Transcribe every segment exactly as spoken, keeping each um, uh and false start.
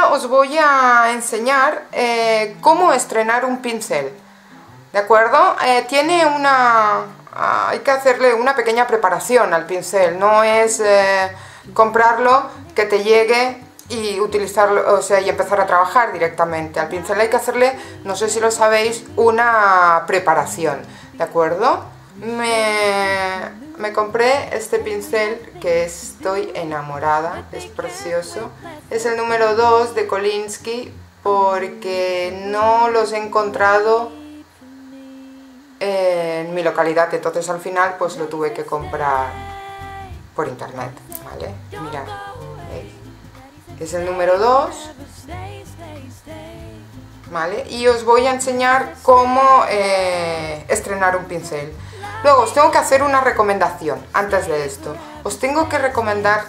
ahora os voy a enseñar eh, cómo estrenar un pincel, ¿de acuerdo? Eh, tiene una... hay que hacerle una pequeña preparación al pincel, no es eh, comprarlo, que te llegue y utilizarlo, o sea, y empezar a trabajar directamente. Al pincel hay que hacerle, no sé si lo sabéis, una preparación, ¿de acuerdo? Me, me compré este pincel que estoy enamorada, es precioso. Es el número dos de Kolinsky porque no los he encontrado en mi localidad, entonces al final pues lo tuve que comprar por internet, ¿vale? Mirad, ¿veis? Es el número dos, ¿vale? Y os voy a enseñar cómo eh, estrenar un pincel. Luego os tengo que hacer una recomendación antes de esto. Os tengo que recomendar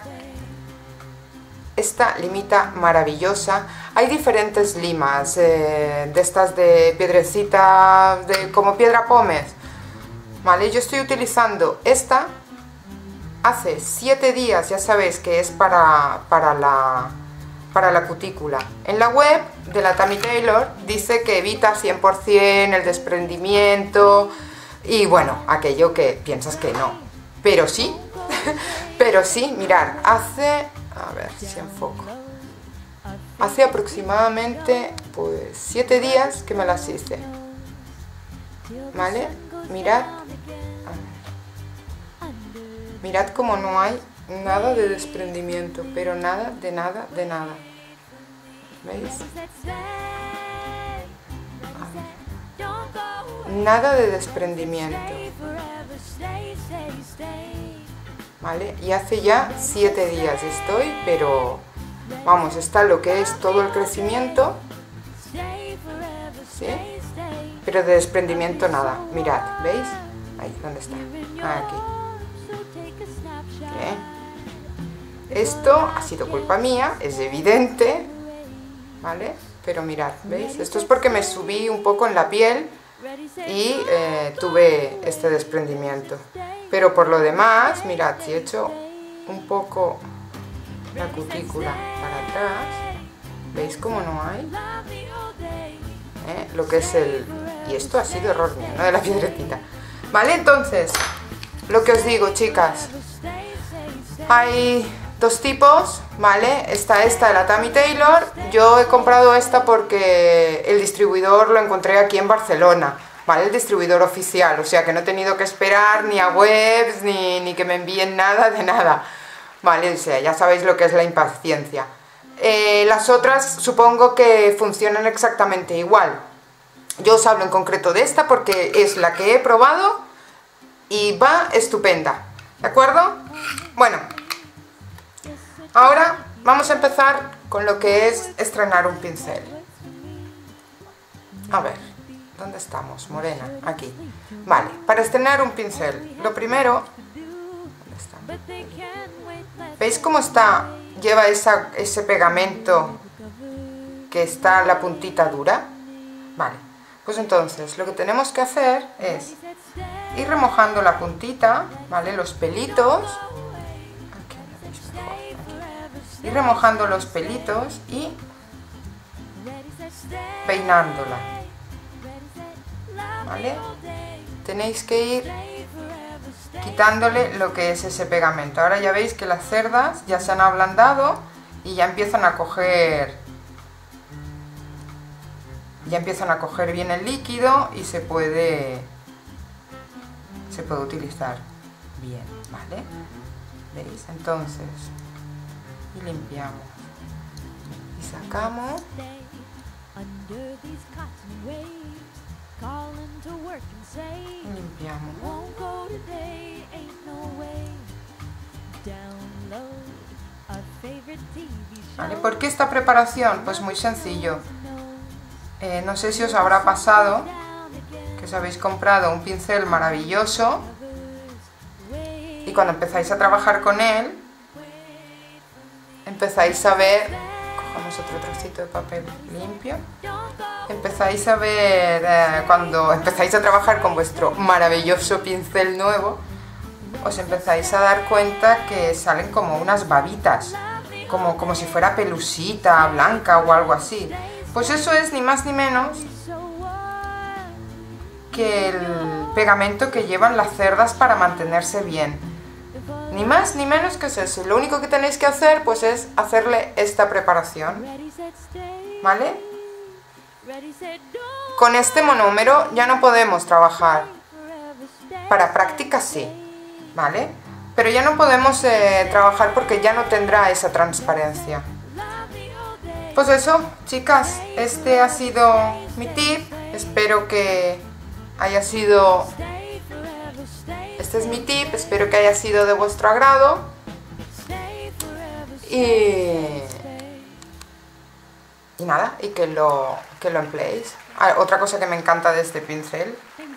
esta limita maravillosa. Hay diferentes limas, eh, de estas de piedrecita, de, como piedra pómez, ¿vale? Yo estoy utilizando esta hace siete días, ya sabéis que es para, para, la, para la cutícula. En la web de la Tammy Taylor dice que evita cien por cien el desprendimiento y bueno, aquello que piensas que no, pero sí, pero sí, mirad, hace... a ver si enfoco. Hace aproximadamente pues siete días que me las hice, ¿vale? Mirad, mirad como no hay nada de desprendimiento, pero nada, de nada, de nada. ¿Veis? Nada de desprendimiento, ¿vale? Y hace ya siete días estoy, pero vamos, está lo que es todo el crecimiento, ¿sí? Pero de desprendimiento nada. Mirad, ¿veis? Ahí, ¿dónde está? Aquí. Bien. Esto ha sido culpa mía, es evidente, ¿vale? Pero mirad, ¿veis? Esto es porque me subí un poco en la piel y eh, tuve este desprendimiento. Pero por lo demás, mirad, si echo un poco la cutícula para atrás, ¿veis cómo no hay? ¿Eh? Lo que es el... y esto ha sido error mío, no de la piedrecita. Vale, entonces, lo que os digo, chicas, hay dos tipos, ¿vale? Está esta de la Tammy Taylor. Yo he comprado esta porque el distribuidor lo encontré aquí en Barcelona, ¿vale? El distribuidor oficial, o sea que no he tenido que esperar ni a webs, ni, ni que me envíen nada de nada, ¿vale? O sea, ya sabéis lo que es la impaciencia. Eh, las otras supongo que funcionan exactamente igual. Yo os hablo en concreto de esta porque es la que he probado y va estupenda, ¿de acuerdo? Bueno, ahora vamos a empezar con lo que es estrenar un pincel. A ver, ¿dónde estamos? Morena, aquí. Vale, para estrenar un pincel, lo primero... ¿dónde está? ¿Veis cómo está? Lleva esa, ese pegamento que está la puntita dura. Vale, pues entonces lo que tenemos que hacer es ir remojando la puntita, ¿vale? Los pelitos. Aquí lo veis mejor, aquí. Ir remojando los pelitos y peinándola, ¿vale? Tenéis que ir quitándole lo que es ese pegamento. Ahora ya veis que las cerdas ya se han ablandado y ya empiezan a coger ya empiezan a coger bien el líquido y se puede se puede utilizar bien, ¿vale? ¿Veis? Entonces, y limpiamos y sacamos. Y limpiamos. ¿Vale? ¿Por qué esta preparación? Pues muy sencillo. Eh, no sé si os habrá pasado que os habéis comprado un pincel maravilloso y cuando empezáis a trabajar con él empezáis a ver, cogemos otro trocito de papel limpio, empezáis a ver, eh, cuando empezáis a trabajar con vuestro maravilloso pincel nuevo, os empezáis a dar cuenta que salen como unas babitas, como, como si fuera pelusita, blanca o algo así. Pues eso es ni más ni menos que el pegamento que llevan las cerdas para mantenerse bien. Ni más ni menos que es eso. Lo único que tenéis que hacer pues es hacerle esta preparación, ¿vale? Con este monómero ya no podemos trabajar. Para práctica sí, ¿vale? Pero ya no podemos eh, trabajar porque ya no tendrá esa transparencia. Pues eso, chicas, este ha sido mi tip. Espero que haya sido... Este es mi tip, espero que haya sido de vuestro agrado. Y... Y nada, y que lo, que lo empleéis. Ah, otra cosa que me encanta de este pincel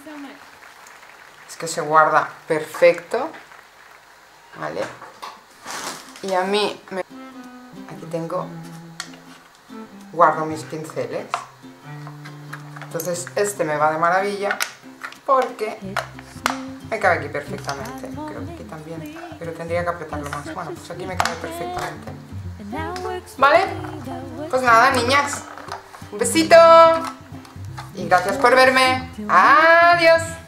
es que se guarda perfecto, ¿vale? Y a mí, me... aquí tengo, guardo mis pinceles. Entonces este me va de maravilla porque me cabe aquí perfectamente. Creo que aquí también, pero tendría que apretarlo más. Bueno, pues aquí me cabe perfectamente. ¿Vale? Pues nada, niñas, un besito y gracias por verme. Adiós.